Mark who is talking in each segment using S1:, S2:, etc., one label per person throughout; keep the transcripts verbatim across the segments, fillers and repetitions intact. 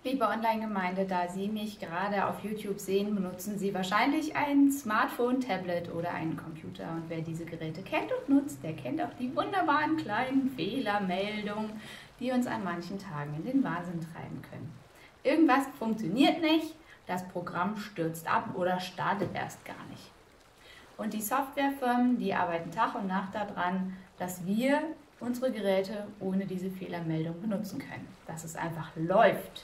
S1: Liebe Online-Gemeinde, da Sie mich gerade auf YouTube sehen, benutzen Sie wahrscheinlich ein Smartphone, Tablet oder einen Computer. Und wer diese Geräte kennt und nutzt, der kennt auch die wunderbaren kleinen Fehlermeldungen, die uns an manchen Tagen in den Wahnsinn treiben können. Irgendwas funktioniert nicht, das Programm stürzt ab oder startet erst gar nicht. Und die Softwarefirmen, die arbeiten Tag und Nacht daran, dass wir unsere Geräte ohne diese Fehlermeldung benutzen können, dass es einfach läuft.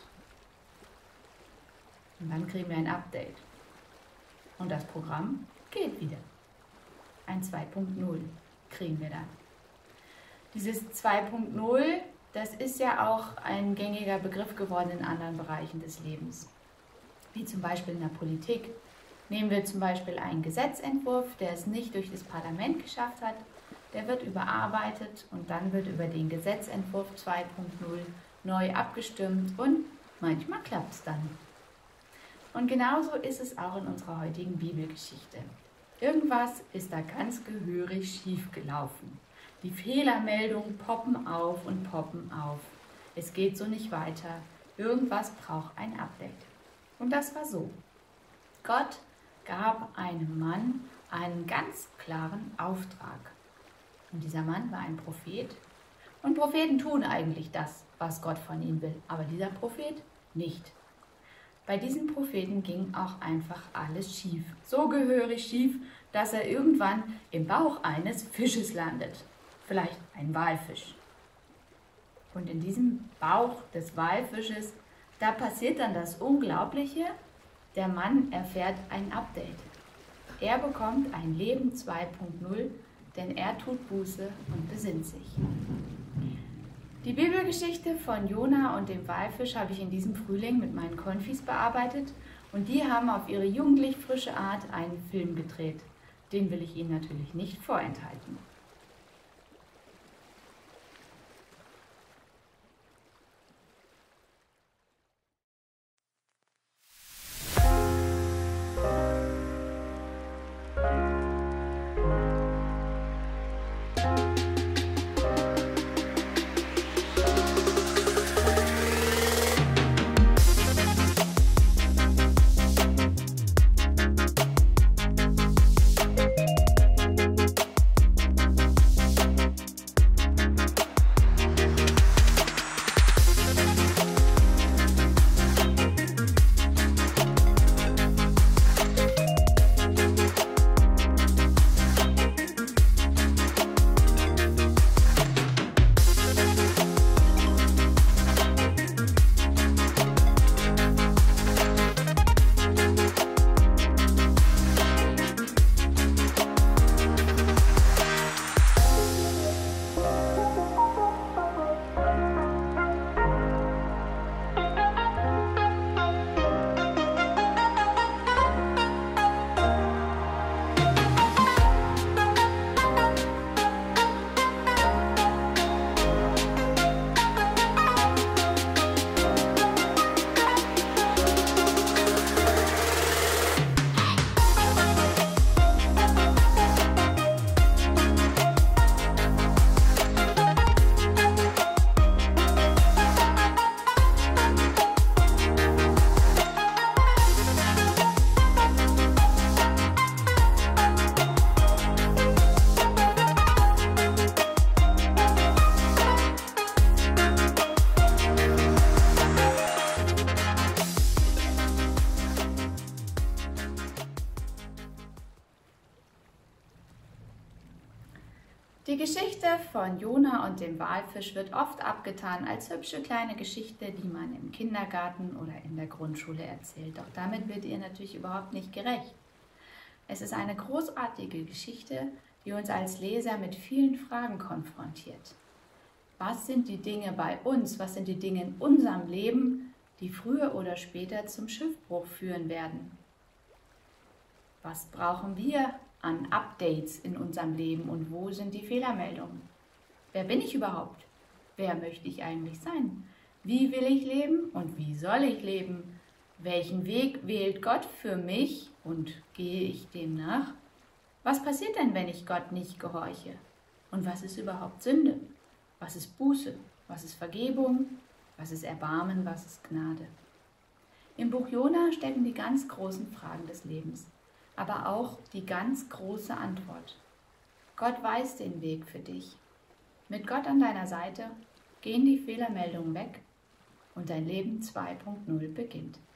S1: Und dann kriegen wir ein Update. Und das Programm geht wieder. Ein zwei Punkt null kriegen wir dann. Dieses zwei Punkt null, das ist ja auch ein gängiger Begriff geworden in anderen Bereichen des Lebens. Wie zum Beispiel in der Politik. Nehmen wir zum Beispiel einen Gesetzentwurf, der es nicht durch das Parlament geschafft hat. Der wird überarbeitet und dann wird über den Gesetzentwurf zwei Punkt null neu abgestimmt und manchmal klappt es dann. Und genauso ist es auch in unserer heutigen Bibelgeschichte. Irgendwas ist da ganz gehörig schief gelaufen. Die Fehlermeldungen poppen auf und poppen auf. Es geht so nicht weiter. Irgendwas braucht ein Update. Und das war so. Gott gab einem Mann einen ganz klaren Auftrag. Und dieser Mann war ein Prophet. Und Propheten tun eigentlich das, was Gott von ihnen will. Aber dieser Prophet nicht. Bei diesem Propheten ging auch einfach alles schief. So gehörig schief, dass er irgendwann im Bauch eines Fisches landet. Vielleicht ein Walfisch. Und in diesem Bauch des Walfisches, da passiert dann das Unglaubliche. Der Mann erfährt ein Update. Er bekommt ein Leben zwei Punkt null, denn er tut Buße und besinnt sich. Die Bibelgeschichte von Jona und dem Walfisch habe ich in diesem Frühling mit meinen Konfis bearbeitet und die haben auf ihre jugendlich frische Art einen Film gedreht. Den will ich Ihnen natürlich nicht vorenthalten. Die Geschichte von Jona und dem Walfisch wird oft abgetan als hübsche kleine Geschichte, die man im Kindergarten oder in der Grundschule erzählt. Doch damit wird ihr natürlich überhaupt nicht gerecht. Es ist eine großartige Geschichte, die uns als Leser mit vielen Fragen konfrontiert. Was sind die Dinge bei uns, was sind die Dinge in unserem Leben, die früher oder später zum Schiffbruch führen werden? Was brauchen wir an Updates in unserem Leben und wo sind die Fehlermeldungen? Wer bin ich überhaupt? Wer möchte ich eigentlich sein? Wie will ich leben und wie soll ich leben? Welchen Weg wählt Gott für mich und gehe ich dem nach? Was passiert denn, wenn ich Gott nicht gehorche? Und was ist überhaupt Sünde? Was ist Buße? Was ist Vergebung? Was ist Erbarmen? Was ist Gnade? Im Buch Jona stecken die ganz großen Fragen des Lebens, aber auch die ganz große Antwort. Gott weiß den Weg für dich. Mit Gott an deiner Seite gehen die Fehlermeldungen weg und dein Leben zwei Punkt null beginnt.